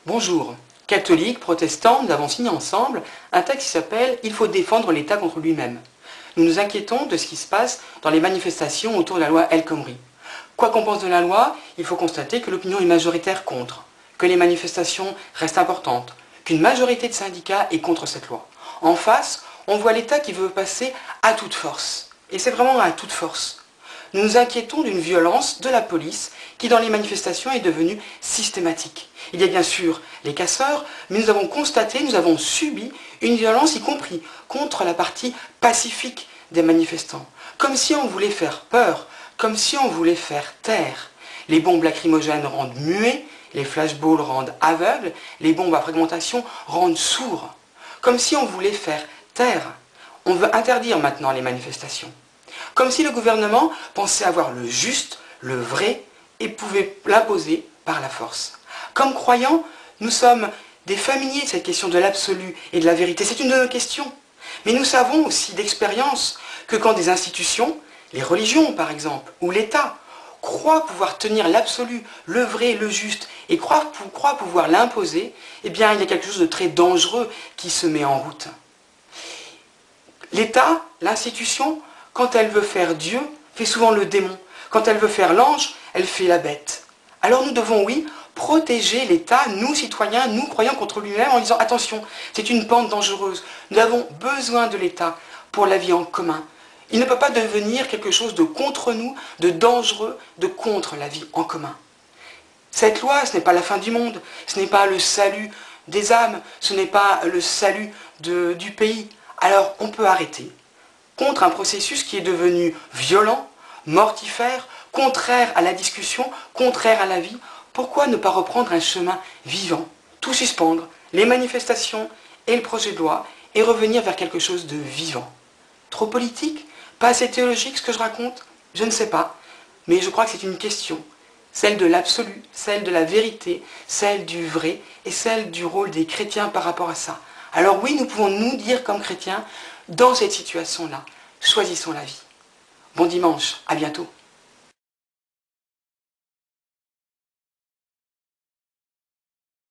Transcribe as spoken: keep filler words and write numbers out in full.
Bonjour. Catholiques, protestants, nous avons signé ensemble un texte qui s'appelle « Il faut défendre l'État contre lui-même ». Nous nous inquiétons de ce qui se passe dans les manifestations autour de la loi El Khomri. Quoi qu'on pense de la loi, il faut constater que l'opinion est majoritaire contre, que les manifestations restent importantes, qu'une majorité de syndicats est contre cette loi. En face, on voit l'État qui veut passer à toute force. Et c'est vraiment à toute force. Nous nous inquiétons d'une violence de la police qui, dans les manifestations, est devenue systématique. Il y a bien sûr les casseurs, mais nous avons constaté, nous avons subi une violence, y compris contre la partie pacifique des manifestants. Comme si on voulait faire peur, comme si on voulait faire taire. Les bombes lacrymogènes rendent muets, les flashballs rendent aveugles, les bombes à fragmentation rendent sourds. Comme si on voulait faire taire. On veut interdire maintenant les manifestations. Comme si le gouvernement pensait avoir le juste, le vrai, et pouvait l'imposer par la force. Comme croyants, nous sommes des familiers de cette question de l'absolu et de la vérité. C'est une de nos questions. Mais nous savons aussi d'expérience que quand des institutions, les religions par exemple, ou l'État, croient pouvoir tenir l'absolu, le vrai, le juste, et croient, croient pouvoir l'imposer, eh bien il y a quelque chose de très dangereux qui se met en route. L'État, l'institution, quand elle veut faire Dieu, fait souvent le démon. Quand elle veut faire l'ange, elle fait la bête. Alors nous devons, oui, protéger l'État, nous citoyens, nous croyants contre lui-même, en disant attention, c'est une pente dangereuse. Nous avons besoin de l'État pour la vie en commun. Il ne peut pas devenir quelque chose de contre nous, de dangereux, de contre la vie en commun. Cette loi, ce n'est pas la fin du monde, ce n'est pas le salut des âmes, ce n'est pas le salut de, du pays. Alors on peut arrêter contre un processus qui est devenu violent, mortifère, contraire à la discussion, contraire à la vie. Pourquoi ne pas reprendre un chemin vivant, tout suspendre, les manifestations et le projet de loi, et revenir vers quelque chose de vivant? Trop politique? Pas assez théologique ce que je raconte? Je ne sais pas, mais je crois que c'est une question, celle de l'absolu, celle de la vérité, celle du vrai, et celle du rôle des chrétiens par rapport à ça. Alors oui, nous pouvons nous dire comme chrétiens, dans cette situation-là, choisissons la vie. Bon dimanche, à bientôt.